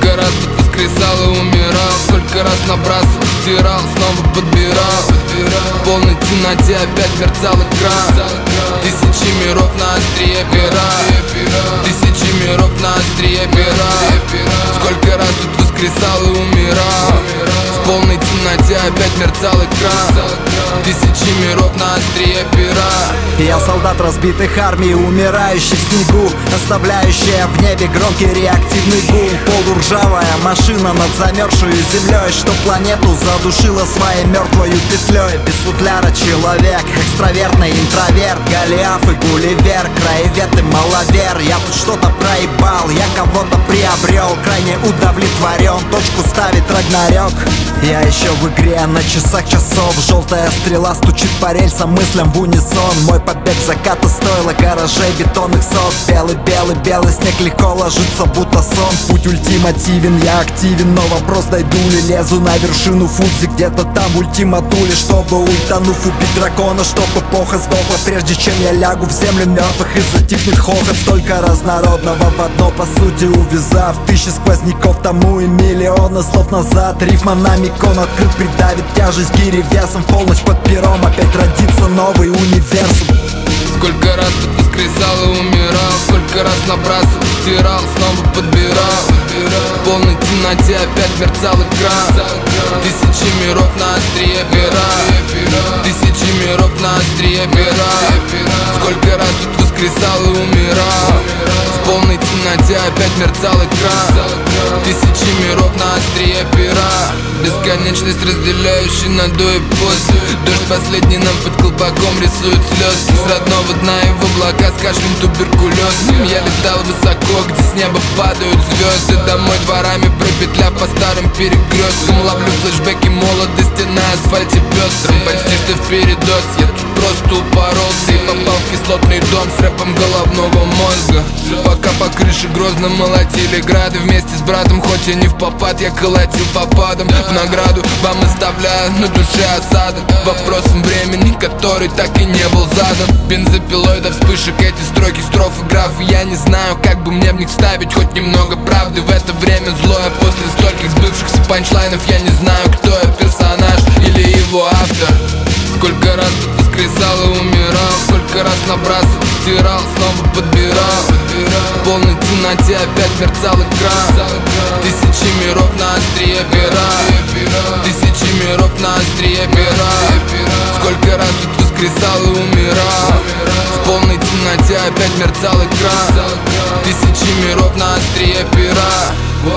Сколько раз тут воскресал и умирал, сколько раз набрасывал, стирал, снова подбирал. В полной темноте опять мерцал экран. Тысячи миров на острие пера, тысячи миров на острие пера. Сколько раз тут воскресал и умирал, в полной темноте опять мерцал экран. Тысячи миров на острие пера. Я солдат разбитых армий, умирающий в снегу, оставляющая в небе громкий реактивный гул. Полуржавая машина над замерзшую землей, что планету задушила своей мертвою петлей. Без футляра человек, экстравертный интроверт, Голиаф и Гулливер, краевед и маловер. Я тут что-то проебал, я кого-то приобрел, крайне удовлетворен, точку ставит Рагнарёк. Я еще в игре, на часах часов, желтая стрела стучит по рельсам, мыслям в унисон. Мой побег заката стоило гаражей бетонных сот. Белый снег легко ложится, будто сон. Путь ультимативен, я активен, но вопрос, дойду ли. Лезу на вершину Фудзи, где-то там ультиматули, чтобы, ультанув, убить дракона, чтобы эпоха сдохла, прежде чем я лягу в землю мертвых и затихнет хохот. Столько разнородного в одно, по сути увязав тысячи сквозняков тому и миллионы слов назад. Рифма на микон открыт, придавит тяжесть гири весом. В полночь под пером опять родится новый универсум. Сколько раз тут воскресал и умирал, сколько раз набрасывал, стирал, снова подбирал. В полной темноте опять мерцал экран. Тысячи миров на острие пера, тысячи миров на острие пера. Сколько раз тут воскресал и умирал, в полной темноте опять мерцал экран. Тысячи миров на острие пера. Бесконечность, разделяющая на до и после. Дождь последний нам под колпаком рисует слезки. С родного дна и в облака с кашлем туберкулезным. Я летал высоко, где с неба падают звезды. Домой дворами пропетляв по старым перекресткам. Ловлю флешбеки молодости на асфальте пестром. Почти что в передоз, я тут просто упоролся и попал в кислотный дом с рэпом головного мозга. Пока по крыше грозно молотили грады, вместе с братом, хоть и не в попад, я колотил попадом. В награду вам оставляю на душе осадок вопросом времени, который так и не был задан. Бензопилой до вспышек эти строки, строфы, графы. Я не знаю, как бы мне в них вставить хоть немного правды. В это время злое, после стольких сбывшихся панчлайнов я не знаю, кто я, персонаж или его автор. Сколько раз тут воскресал и умирал, сколько раз набрасывал, стирал, снова подбирал. В полной темноте опять мерцал экран. Тысячи миров на острие пера, тысячи миров на острие пера. Сколько раз тут воскресал и умирал, в полной темноте опять мерцал экран. Тысячи миров на острие пера.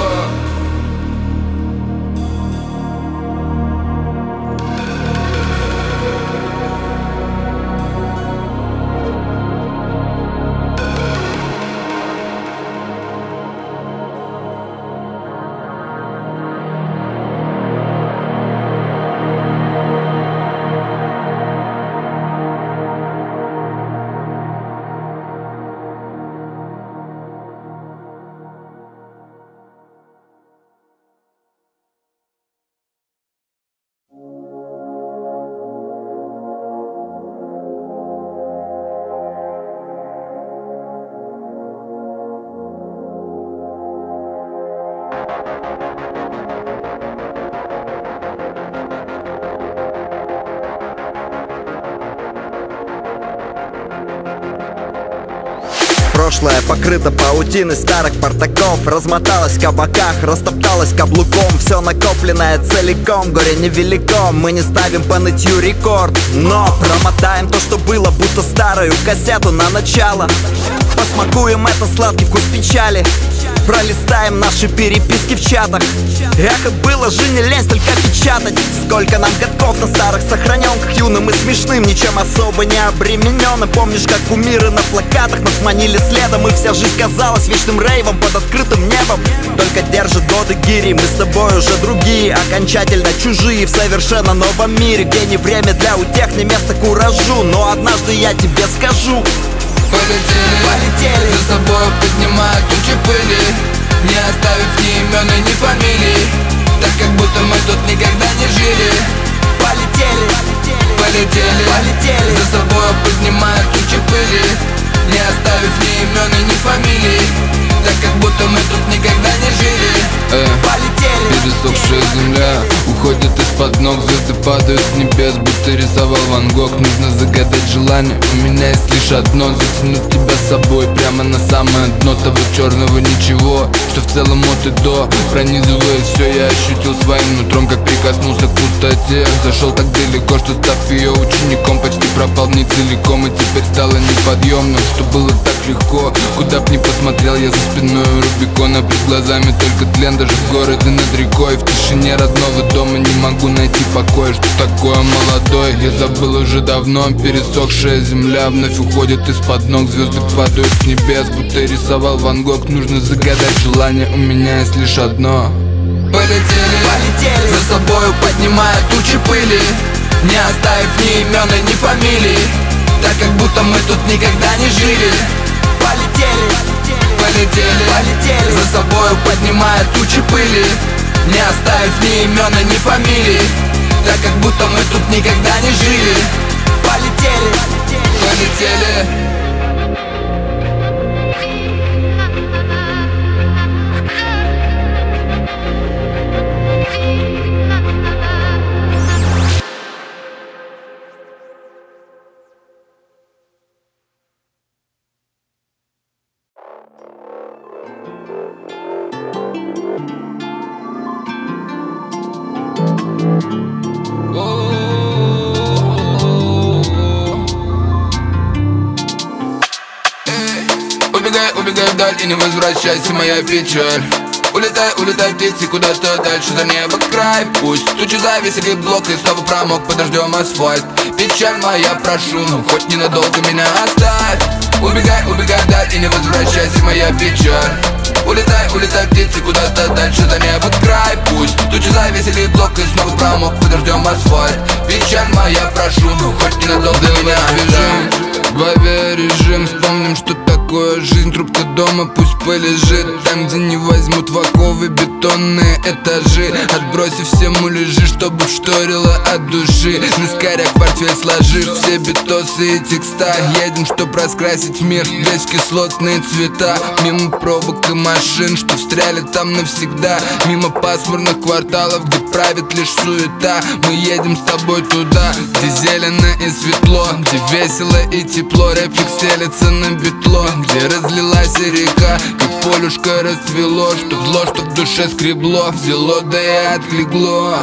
Прошлое покрыто паутиной старых портаков, размоталось в кабаках, растопталось каблуком. Все накопленное целиком, горе невелико. Мы не ставим по нытью рекорд, но промотаем то, что было, будто старую кассету на начало. Посмакуем это сладкий вкус печали, пролистаем наши переписки в чатах. Эх, и было же не лень столько печатать. Сколько нам годков на старых сохраненках, юным и смешным, ничем особо не обремененным. Помнишь, как кумиры на плакатах нас манили следом, и вся жизнь казалась вечным рейвом под открытым небом. Только держат годы гири, мы с тобой уже другие, окончательно чужие в совершенно новом мире, где не время для утех, не место куражу. Но однажды я тебе скажу: полетели, за собой поднимая тучи пыли, не оставив ни имен и ни фамилий, так как будто мы тут никогда не жили. Полетели, за собой поднимая тучи пыли, не оставив ни имен и ни фамилий, так как будто мы тут никогда не жили. засохшая земля уходит из-под ног, звезды падают с небес, будто рисовал Ван Гог. Нужно загадать желание, у меня есть лишь одно: затянуть тебя с собой прямо на самое дно того черного ничего, что в целом от и до пронизывает все. Я ощутил своим нутром, как прикоснулся к пустоте. Зашел так далеко, что став ее учеником, почти пропал в ней целиком. И теперь стало неподъемным, что было так легко. Куда б ни посмотрел я за спиной Рубикона, пред глазами только тлен. Даже в городе над рекой, в тишине родного дома не могу найти покоя. Что такое молодой, я забыл уже давно. Пересохшая земля вновь уходит из-под ног, звезды падают с небес, будто рисовал Ван Гог. Нужно загадать желание, у меня есть лишь одно. Полетели, полетели, за собою поднимая тучи пыли, не оставив ни имен и ни фамилий, так как будто мы тут никогда не жили. Полетели, полетели, полетели, за собою поднимая тучи пыли, не оставив ни имен и ни фамилий, так как будто мы тут никогда не жили. Полетели, полетели. Убегай, убегай вдаль и не возвращайся, моя печаль. Улетай, улетай, птицы, куда-то дальше за небо край. Пусть тучи завесили блок и снова промок под дождем асфальт. Печаль моя, прошу, ну хоть ненадолго меня оставь. Убегай, убегай вдаль и не возвращайся, моя печаль. Улетай, улетай, птицы, куда-то дальше за небо край. Пусть тучи завесили блок и снова промок под дождем асфальт. Печаль моя, прошу, ну хоть ненадолго меня оставь. В авиарежим, вспомним, что такое жизнь. Трубка дома пусть полежит там, где не возьмут в оковы бетонные этажи. Отбросив все муляжи, чтобы вшторило от души. На скоряк портфель сложив все битосы и текста. Едем, чтоб раскрасить мир весь в кислотные цвета. Мимо пробок и машин, что встряли там навсегда. Мимо пасмурных кварталов, где правит лишь суета. Мы едем с тобой туда, где зелено и светло, где весело и тепло. Рэпчик стелется на битло, где разлилась река, как полюшко расцвело. Чтоб зло, чтоб в душе скребло, взяло да и отлегло.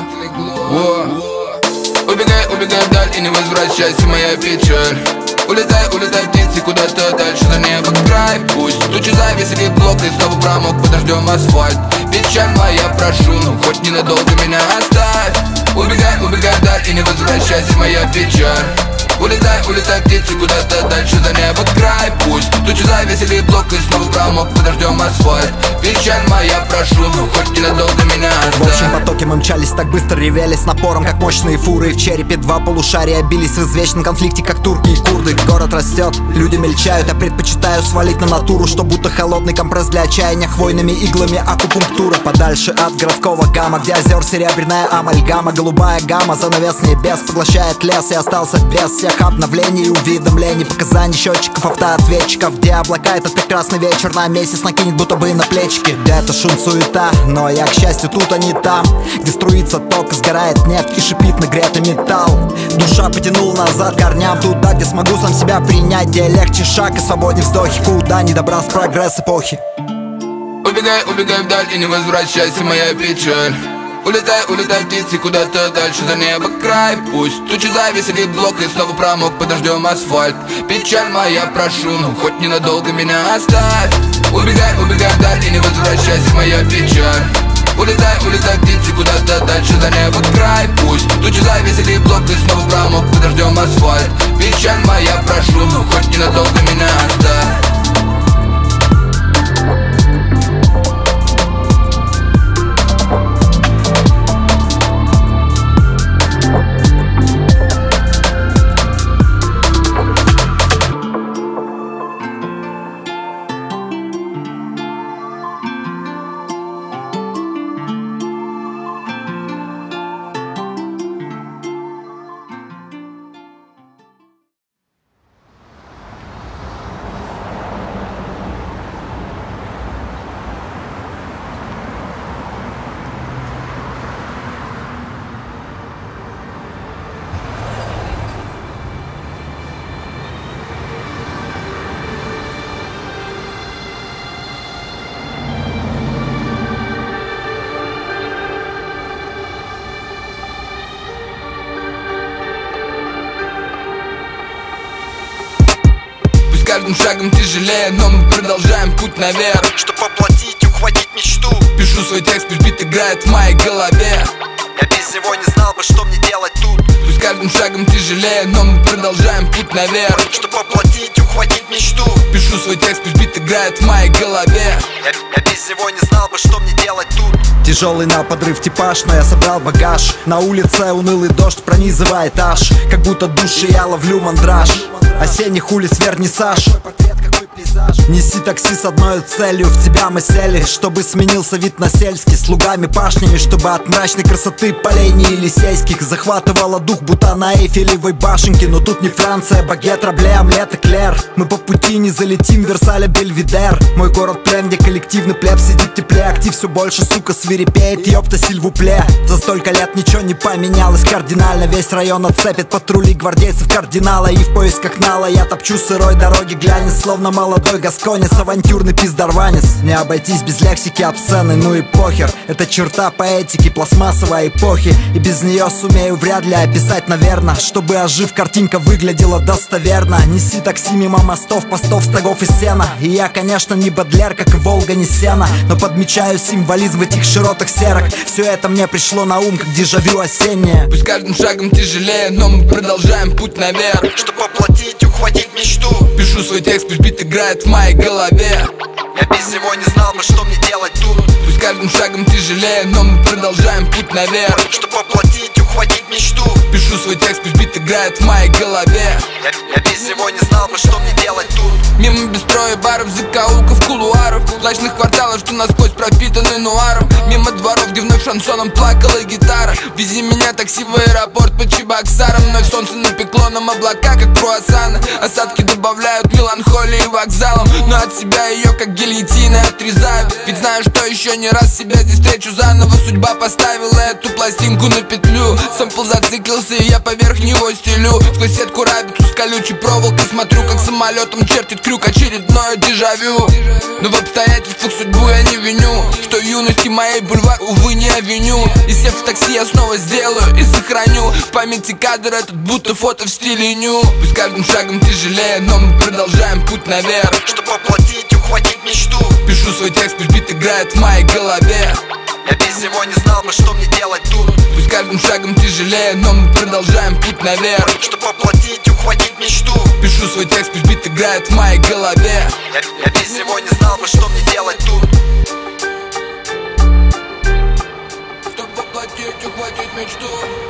Убегай, убегай вдаль и не возвращайся, моя печаль. Улетай, улетай, птицы, куда-то дальше за небо край. Пусть тучи завесили блок и снова промок под дождем асфальт. Печаль моя, прошу, ну хоть ненадолго меня оставь. Убегай, убегай вдаль и не возвращайся, моя печаль. Улетай, улетай, птицы, куда-то дальше за небо край. Пусть тучи завесили блок и снова промок под дождем асфальт. Печаль моя, прошу, ну хоть ненадолго меня оставь. В общем потоке мы мчались, так быстро ревели с напором, как мощные фуры. В черепе два полушария бились в извечном конфликте, как турки и курды. Город растет, люди мельчают, я предпочитаю свалить на натуру, что будто холодный компресс для отчаяния хвойными иглами акупунктура. Подальше от городского гамма, где озер серебряная амальгама. Голубая гамма, занавес небес поглощает лес, и остался без всех обновлений и уведомлений, показаний счетчиков, автоответчиков. Где облака, этот прекрасный вечер на месяц накинет будто бы на плечики. Где-то шум, суета, но я, к счастью, тут, а не там, где струится ток, сгорает нефть и шипит нагретый металл. Душа потянула назад корням, туда, где смогу сам себя принять, где легче шаг и свободней вздохи, куда не добрался прогресс эпохи. Убегай, убегай вдаль и не возвращайся, моя печаль. Улетай, улетай, птицы, куда-то дальше за небо край. Пусть тучи завесили блок и снова промок под дождем асфальт. Печаль моя, прошу, ну хоть ненадолго меня оставь. Убегай, убегай вдаль и не возвращайся, моя печаль. Улетай, улетай, птицы, куда-то дальше за небо край. Пусть тучи завесили блок и снова промок под дождем асфальт. Печаль моя, прошу, ну хоть ненадолго меня оставь. каждым шагом тяжелее, но мы продолжаем путь наверх, чтоб воплотить, ухватить мечту. Пишу свой текст, пусть бит играет в моей голове. Я без него не знал бы, что мне делать тут. Пусть каждым шагом тяжелее, но мы продолжаем путь наверх, чтоб воплотить, ухватить мечту. Пишу свой текст, пусть бит играет в моей голове. Я без него не знал бы, что мне делать тут. Тяжелый на подрыв типаж, но я собрал багаж. На улице унылый дождь пронизывает аж, как будто души я ловлю мандраж. Осенних улиц вернисаж. Неси такси с одной целью, в тебя мы сели, чтобы сменился вид на сельский, с лугами, пашнями, чтобы от мрачной красоты полей не елисейских захватывало дух, будто на Эйфелевой башенке. Но тут не Франция, багет, рабле, омлет, эклер. Мы по пути не залетим, Версаля, Бельведер. Мой город плен, где коллективный плеб сидит в тепле. Актив все больше, сука, свирепеет, ёпта, сильвупле. За столько лет ничего не поменялось кардинально. Весь район отцепит патрули гвардейцев кардинала. И в поисках нала я топчу сырой дороги, глянец, словно молодой гасконец, авантюрный пиздарванец. Не обойтись без лексики обсцены, ну и похер. Это черта поэтики, пластмассовой эпохи, и без нее сумею вряд ли описать, наверное, чтобы ожив картинка выглядела достоверно. Неси такси мимо мостов, постов, стогов и сена. И я, конечно, не Бодлер, как и Волга, не сена, но подмечаю символизм в этих широтах серых. Все это мне пришло на ум, как дежавю осеннее. Пусть каждым шагом тяжелее, но мы продолжаем путь наверх, чтоб воплотить, ухватить мечту. Пишу свой текст, пусть бит играет в моей голове. Я без него не знал бы, что мне делать тут. Пусть каждым шагом тяжелее, но мы продолжаем путь наверх, чтоб воплотить, ухватить мечту. Пишу свой текст, пусть бит играет в моей голове. Я без него не знал бы, что мне делать тут. Мимо бестроя, баров, закоулков, кулуаров, плачных кварталов, что насквозь пропитаны нуаром. Мимо дворов, где вновь шансоном плакала гитара. Вези меня такси в аэропорт по Чебоксарам. Вновь солнце напекло нам облака, как круассаны. Осадки добавляют меланхолии вокзалом, но от себя ее, как гильотины, отрезаю. Ведь знаю, что еще не раз себя здесь встречу заново. Судьба поставила эту пластинку на петлю. Сампл зациклился, и я поверх него стелю. Сквозь сетку рабицу с колючей проволокой смотрю, как самолетом чертит крюк, очередное дежавю. Но в обстоятельствах судьбу я не виню, что юности моей бульвар, увы, не авеню. И сев в такси я снова сделаю и сохраню в памяти кадр этот, будто фото в стиле ню. Пусть каждым шагом тяжелее, но мы продолжаем путь наверх, чтоб воплотить, ухватить мечту. Пишу свой текст, пусть бит играет в моей голове. Я без него не знал бы, что мне делать тут. Пусть каждым шагом тяжелее, но мы продолжаем путь наверх, чтоб воплотить, ухватить мечту. Пишу свой текст, пусть бит играет в моей голове. Я без него не знал бы, что мне делать тут. Чтоб воплотить, ухватить мечту.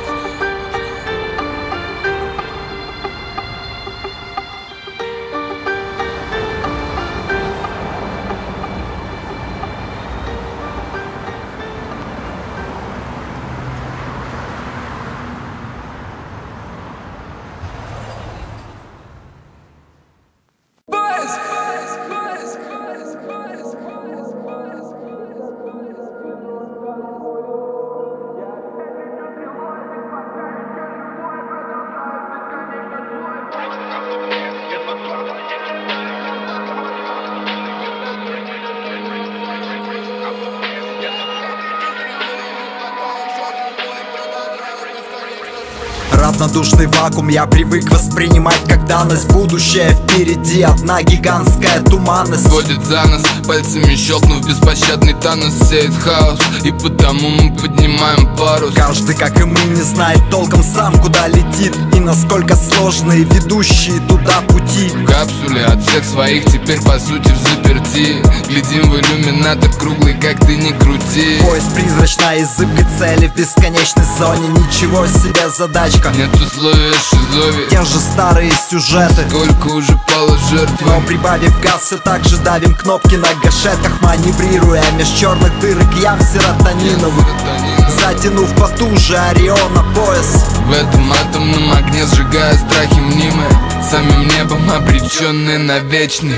Равнодушный вакуум я привык воспринимать как данность. Будущее впереди, одна гигантская туманность водит за нас, пальцами щелкнув беспощадный танос. Сеет хаос, и потому мы поднимаем парус. Каждый, как и мы, не знает толком сам, куда летит и насколько сложные ведущие туда пути. В капсуле от всех своих, теперь по сути в заперти. Глядим в иллюминатор круглый, как ты не крути. Поезд призрачной и зыбкой цели в бесконечной зоне. Ничего себе задачка, нет условия шизови, те же старые сюжеты. Сколько уже пало жертв, но прибавив газ, все так же давим кнопки на гашетках, маневрируя меж черных дырок ям серотониновых. Затянув потуже Ориона пояс, в этом атомном огне сжигая страхи мнимые, самим небом обреченные на вечный.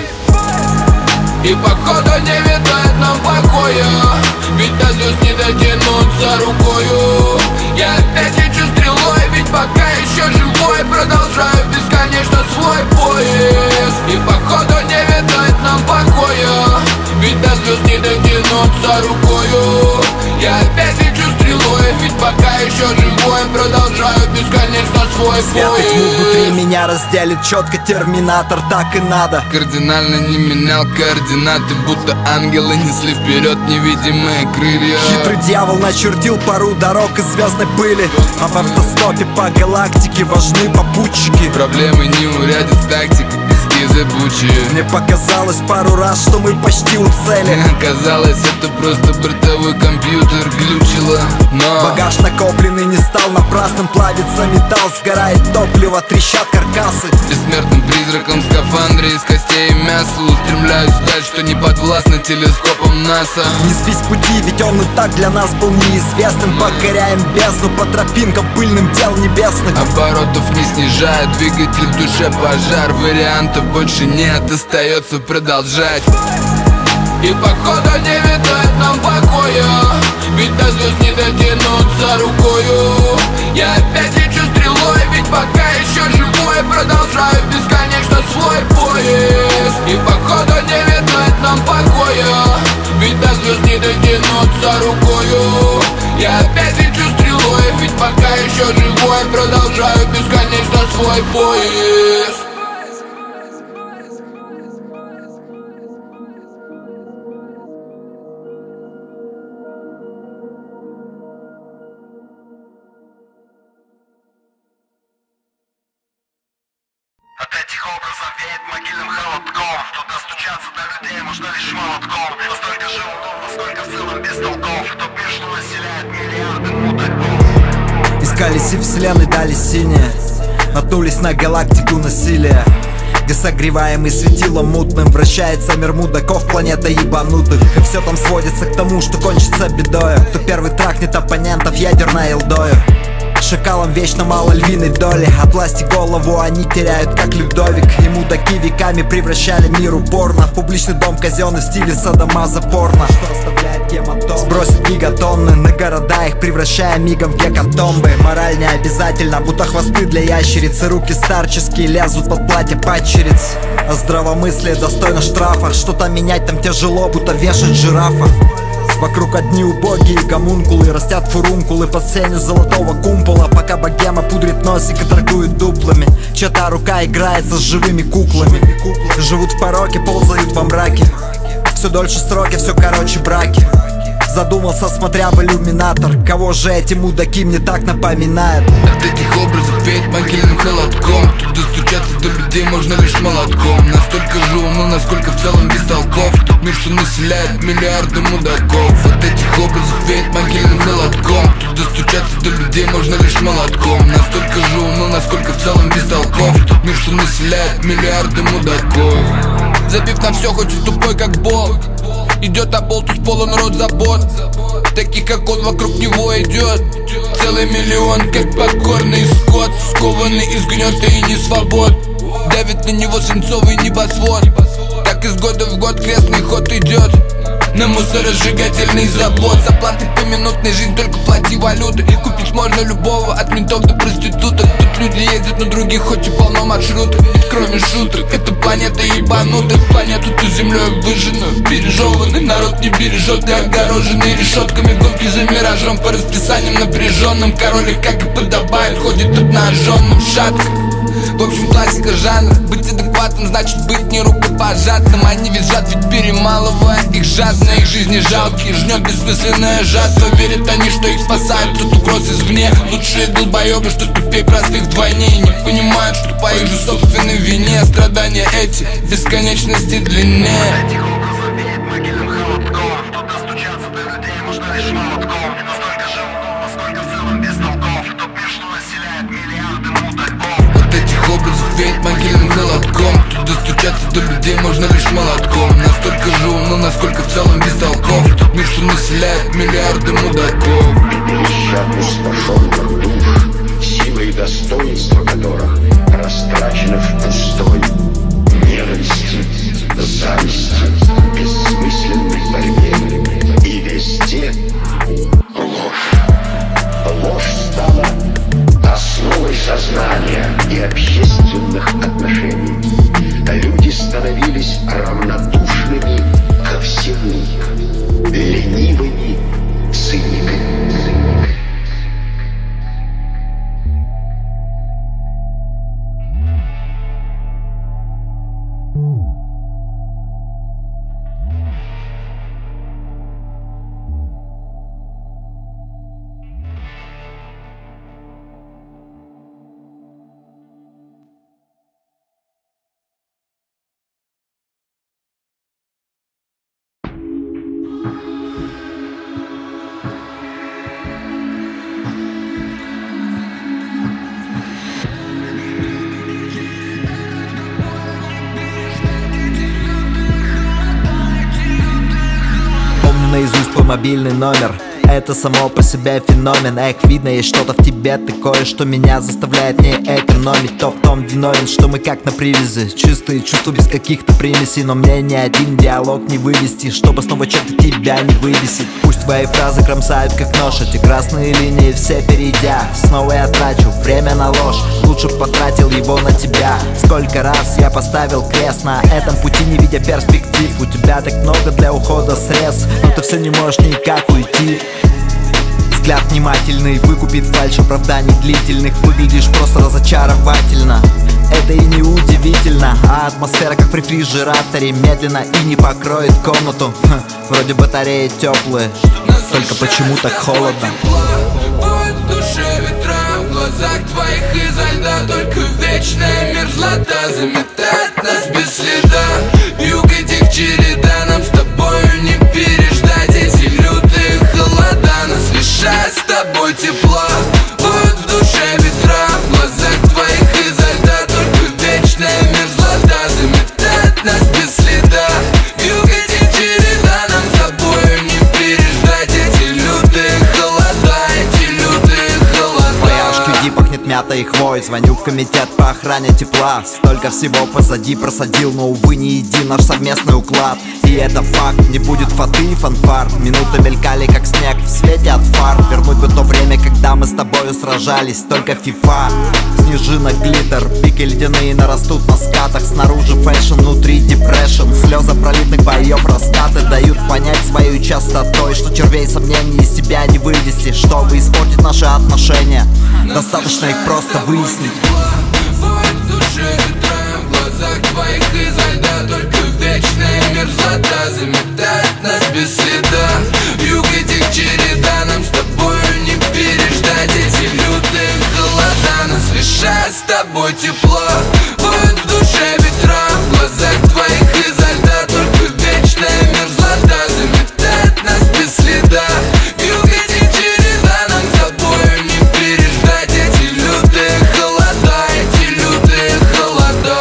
И походу не видать нам покоя, ведь до звезд не дотянуться рукою. Я опять лечу стрелой, ведь пока еще живой продолжаю бесконечно свой поиск. И походу не видать нам покоя, ведь до звезд не дотянуться рукою. Я опять лечу стрелой, ведь пока еще живой продолжаю бесконечно свой свой Свет и тьму внутри меня разделит четко терминатор, так и надо. Кардинально не менял координаты, будто ангелы несли вперед невидимые крылья. Хитрый дьявол начертил пару дорог из звездной пыли, а в автостопе по галактике важны попутчики. Проблемы не урядят с тактикой, пески зыбучие. Мне показалось пару раз, что мы почти у цели. Оказалось, это просто бортовой компьютер глючило. Но багаж накопленный не стал напрасным, плавится металл, сгорает топливо, трещат каркасы. Бессмертным призраком в скафандре из костей и мяса устремляюсь вдаль, что не подвластно телескопом НАСА. Не сбись с пути, ведь он и так для нас был неизвестным. Покоряем бездну по тропинкам пыльным дел небесных. Оборотов не снижает, двигатель в душе пожар. Вариантов больше нет, остается продолжать. И походу не видать нам покоя, ведь до звезд не дотянуться рукою. Я опять лечу стрелой, ведь пока еще живой продолжаю бесконечно свой поиск. И походу не видать нам покоя, ведь до звезд не дотянуться рукою. Я опять лечу стрелой, ведь пока еще живой продолжаю бесконечно свой поиск. От этих образов веет могильным холодком. Тут достучаться до людей можно лишь молотком. Настолько же умом, насколько в целом без толков. Тот мир, что населяет миллиарды мудаков. Искали си вселенной, дали синее, наткнулись на галактику насилия, где согреваемый светилом мутным вращается мир мудаков, планета ебанутых. И все там сводится к тому, что кончится бедою. Кто первый трахнет оппонентов ядерной елдою. Шакалам вечно мало львиной доли, от власти голову они теряют, как Людовик. И мудаки веками превращали мир упорно в публичный дом казенный в стиле садомаза порно, что оставляет гематомы. Сбросят гигатонны на города, их превращая мигом в гекатомбы. Мораль не обязательно, будто хвосты для ящериц, и руки старческие лезут под платье падчериц. А здравомыслие достойно штрафа, что-то менять там тяжело, будто вешать жирафа. Вокруг одни убогие гомункулы, растят фурункулы под сенью золотого кумпола, пока богема пудрит носик и торгует дуплами. Чья-то рука играется с живыми куклами. Живут в пороке, ползают во мраке. Все дольше сроки, все короче браки. Задумался, смотря в иллюминатор, кого же эти мудаки мне так напоминают. От этих образов веет могильным холодком. Тут достучаться до людей можно лишь молотком. Настолько же умно, насколько в целом без толков. Тот мир, что населяет миллиарды мудаков. От этих образов веет могильным холодком. Тут достучаться до людей можно лишь молотком. Настолько же умно, насколько в целом без толков. Тот мир, что населяет миллиарды мудаков. Забив на все, хоть и тупой как Бог, идет оболтус, полон рот забот. Таких как он вокруг него идет целый миллион, как покорный скот, скованный из гнета и не свобод. Давит на него свинцовый небосвод. Так из года в год крестный ход идет на мусоросжигательный завод. За платы поминутной жизнь только плати валюты. Купить можно любого, от ментов до проституток. Тут люди ездят на других, хоть и полно маршрутов. Ведь кроме шуток, эта планета ебанутых. Планету ту землей выжженную, пережеванный народ не бережет и огороженный решетками. Гонки за миражом по расписаниям напряженным. Король их, как и подобает, ходит обнаженным шатком. В общем, классика жанра. Быть адекватным значит быть не рукопожатным. Они визжат, ведь перемалывая их жадно. Их жизни жалкие, жнет бессмысленная жатва. Верят они, что их спасают от угроз извне. Лучшие долбоебы, что тупее простых вдвойне. И не понимают, что по их же собственной вине страдания эти бесконечности длиннее. Этих образов веет могильным холодком. Тут достучаться до людей можно лишь молотком. Настолько же умом, насколько в целом без толков. Тот мир, что населяет миллиарды мудаков. От этих образов веет могильным холодком. Тут достучаться до людей можно лишь молотком. Настолько же умно, насколько в целом без толков. Тот мир, что населяет миллиарды мудаков. Бесщадность спасенных душ, силы и достоинство которых растрачены впустую. Ненависти, зависти, бессмысленной борьбе. И везде ложь. Ложь стала основой сознания и общественных отношений. Люди становились равнодушными ко всему, ленивыми циниками. мобильный номер. Это само по себе феномен. Эх, видно, есть что-то в тебе такое, что меня заставляет не экономить. То в том виновен, что мы как на привязи. Чистые чувства без каких-то примесей. Но мне ни один диалог не вывести, чтобы снова чем-то тебя не выбесить. Пусть твои фразы кромсают как нож, эти красные линии все перейдя. Снова я трачу время на ложь, лучше потратил его на тебя. Сколько раз я поставил крест на этом пути, не видя перспектив. У тебя так много для ухода средств, но ты все не можешь никак уйти. Взгляд внимательный выкупит фальшь оправданий длительных. Выглядишь просто разочаровательно. Это и не удивительно, а атмосфера как в рефрижераторе медленно и не покроет комнату. Вроде батареи теплые, только почему так холодно? Будет в душе ветра, в глазах твоих изо льда. Только вечная мерзлота заметает нас без следа. Юг этих череда, нам с тобою не переждать эти лютые холода. Нас лишает с тобой тепла. Будет в душе ветра, в глазах твоих изо льда. Только вечная мерзлота заметает нас без следа. Юг этих череда, нам с тобою не переждать эти лютые холода, эти лютые холода. Твоя HQD пахнет мятой и хвой. Звоню в комитет по охране тепла. Столько всего позади просадил, но, увы, не един наш совместный уклад. И это факт, не будет фаты и фанфар. Минуты мелькали, как снег в свете от фар. Вернуть бы то время, когда мы с тобою сражались. Только фифа, снежинок, глиттер. Пики ледяные нарастут на скатах. Снаружи фэшн, внутри депрессион. Слезы пролитных боев раскаты дают понять своей частотой, что червей сомнений из тебя не вывести. Чтобы испортить наши отношения, достаточно их просто выяснить. Будет в душе ветра, в глазах твоих изо льда. Только вечная мерзлота заметает нас без следа. Юг этих череда, нам с тобою не переждать эти лютые холода. Нас лишает с тобой тепла. Будет в душе ветра, в глазах твоих изо льда. Только вечная мерзлота заметает нас без следа. Юг этих череда, нам с тобою не переждать эти лютые холода, эти лютые холода.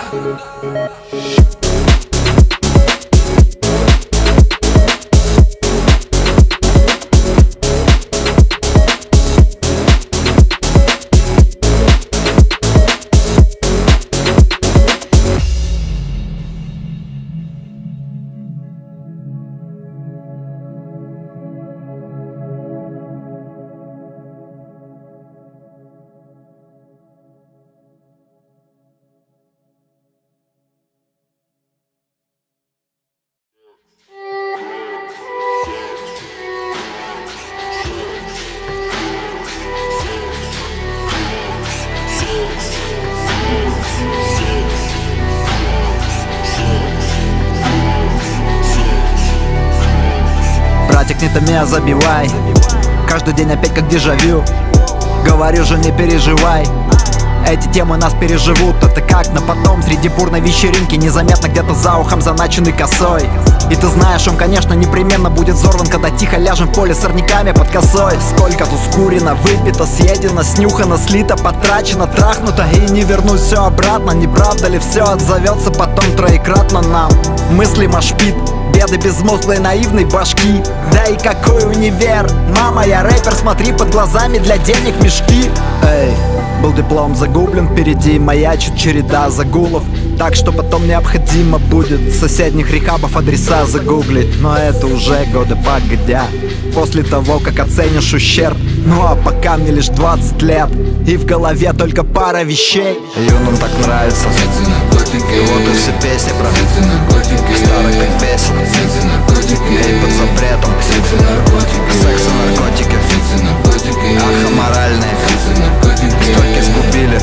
Братик, не томи, а забивай. Каждый день опять как дежавю. Говорю же, не переживай. Эти темы нас переживут. Это как на потом среди бурной вечеринки, незаметно где-то за ухом заначенный косой. И ты знаешь, он, конечно, непременно будет взорван, когда тихо ляжем в поле с сорняками под косой. Сколько тут скурено, выпито, съедено, снюхано, слито, потрачено, трахнуто. И не вернусь все обратно. Не правда ли все отзовется потом троекратно нам? Мысли машпит, беды безмозглой наивной башки. Да и какой универ? Мама, я рэпер, смотри, под глазами для денег мешки. Эй, был диплом загублен, впереди маячит череда загулов. Так что потом необходимо будет с соседних рехабов адреса загуглить. Но это уже годы погодя, после того, как оценишь ущерб. Ну а пока мне лишь 20 лет, и в голове только пара вещей. Юнам так нравится, и вот и все песни про старых так весело. Эй, под запретом, секс и наркотики, ах, аморальные, столько сгубили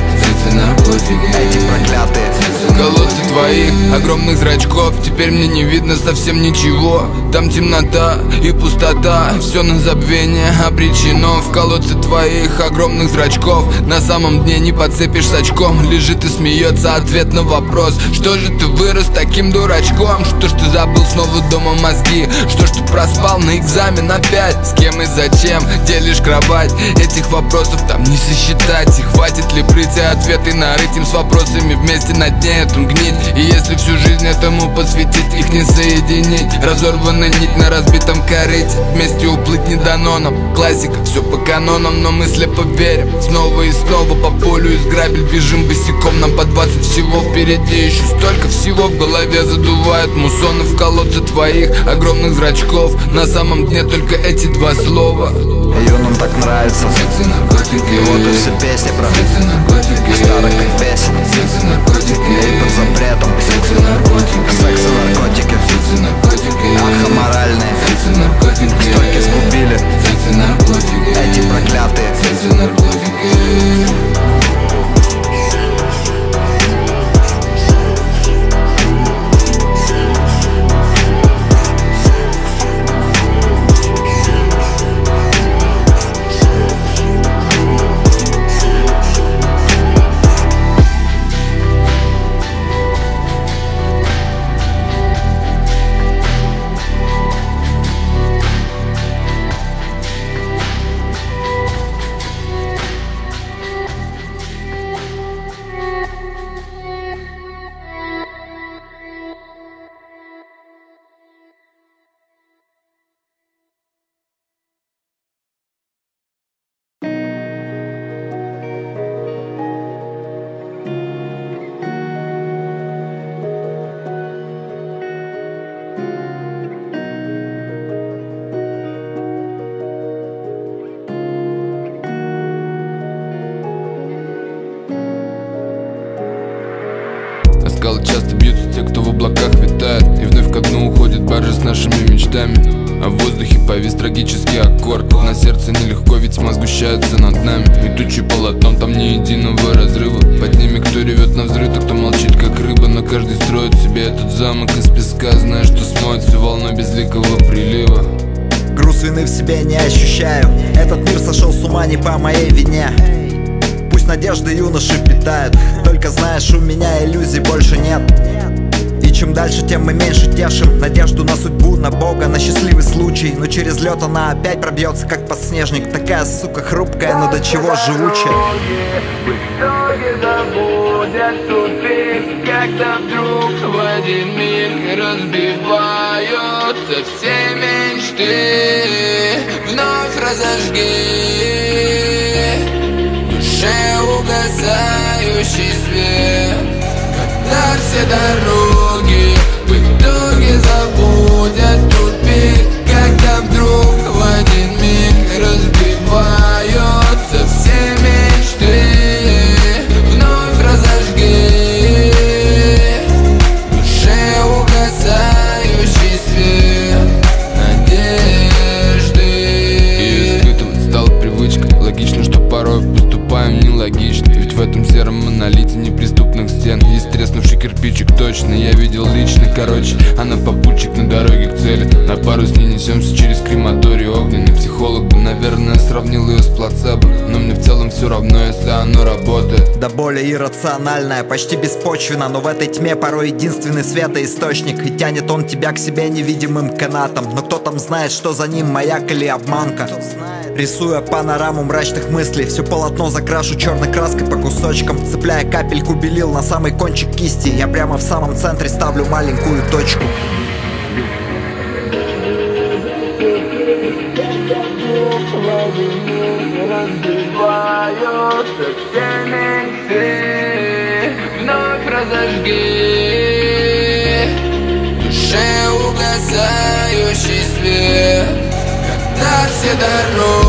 эти проклятые. В колодце твоих огромных зрачков теперь мне не видно совсем ничего. Там темнота и пустота, все на забвение обречено. В колодце твоих огромных зрачков на самом дне не подцепишь с очком. Лежит и смеется ответ на вопрос: что же ты вырос таким дурачком? Что ж ты забыл снова дома мозги? Что ж ты проспал на экзамен опять? С кем и зачем делишь кровать? Этих вопросов там не сосчитать. И хватит ли прийти ответы нарыть им с вопросами вместе на дне? чувством гнить. И если всю жизнь этому посвятить, их не соединить. Разорвана нить на разбитом корыте, вместе уплыть не дано нам. Классика, все по канонам, но мы слепо верим. Снова и снова по полю из грабель бежим босиком. Нам по 20 всего впереди, еще столько всего в голове задувает. Муссоны в колодце твоих огромных зрачков. На самом дне только эти два слова. Ее нам так нравится, секс и наркотики. И вот и все песни про секс и наркотики. Старых как песен. Секс и наркотики. И под запретом. Секс и наркотики. Секс и наркотики. Секс и наркотики. Ахаморальные. Секс и наркотики. Столько сгубили. Секс и наркотики. Эти проклятые. Секс и наркотики. Скалы часто бьются те, кто в облаках витает, и вновь ко дну уходит баржа с нашими мечтами. А в воздухе повис трагический аккорд. На сердце нелегко, ведь тьма сгущается над нами. И тучи полотном, там ни единого разрыва. Под ними кто ревет на взрыв, а кто молчит как рыба. Но каждый строит себе этот замок из песка, зная, что смоет всю волну безликого прилива. Груз вины в себе не ощущаю. Этот мир сошел с ума не по моей вине. Пусть надежды юноши питают, только знаешь, у меня иллюзий больше нет. И чем дальше, тем мы меньше тешим надежду на судьбу, на Бога, на счастливый случай. Но через лед она опять пробьется, как подснежник. Такая, сука, хрупкая, но до чего живучая. В итоге забудет тупик, когда вдруг в один миг разбиваются все мечты. Вновь разожги угасающий свет, когда все дороги в итоге забудет тупик, когда вдруг в один миг разбиваются все мечты. Вновь разожги в душе угасающий свет надежды. И испытывать стала привычкой, логично, что порой поступаем нелогично. Ведь в этом сером монолите неприступных стен есть треснувший кирпичик, точно, я видел лично. Короче, она попутчик на дороге к цели. На пару с ней несемся через крематорий огненный. Психолог бы, наверное, сравнил ее с плацебо, но мне в целом все равно, если оно работает. Да более иррациональная, почти беспочвенно, но в этой тьме порой единственный светоисточник. И тянет он тебя к себе невидимым канатом. Но кто там знает, что за ним, маяк или обманка? Рисуя панораму мрачных мыслей, все полотно закрашу черной краской по кусочкам. Цепляя капельку белил на самый кончик кисти, я прямо в самом центре ставлю маленькую точку. Разбиваются все мечты, вновь разожги в душе угасающий свет, когда все дороги